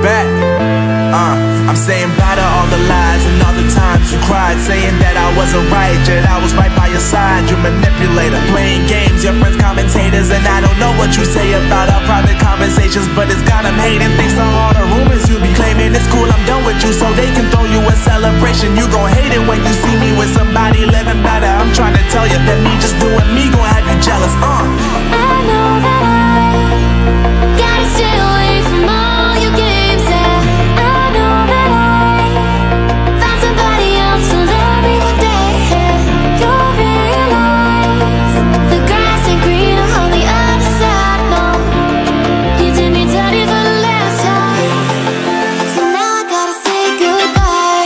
back. I'm saying bye to all the lies and all the times you cried, saying that I wasn't right, yet I was right by your side. You manipulator, playing games, your friends commentators, and I don't know what you say about our private conversations, but it's got them hating. Thanks to all the rumors you be claiming, it's cool, I'm done with you, so they can throw you a celebration. You gon' hate it when you see me with somebody living better. I'm trying to tell you that me just doing me gon' have you jealous. I know that I gotta stay away from all your games, yeah. I know that I found somebody else to love me one day, yeah. You'll realize the grass ain't greener on the other side, no. You did me dirty for the last time, so now I gotta say goodbye.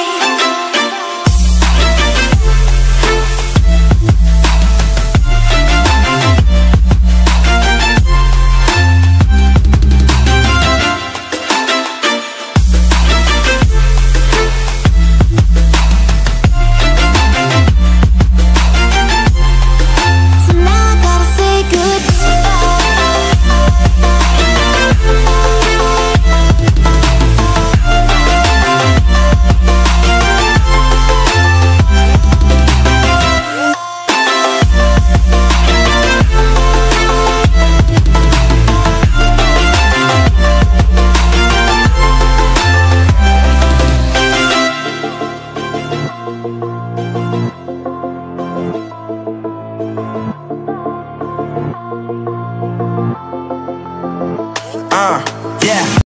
Yeah.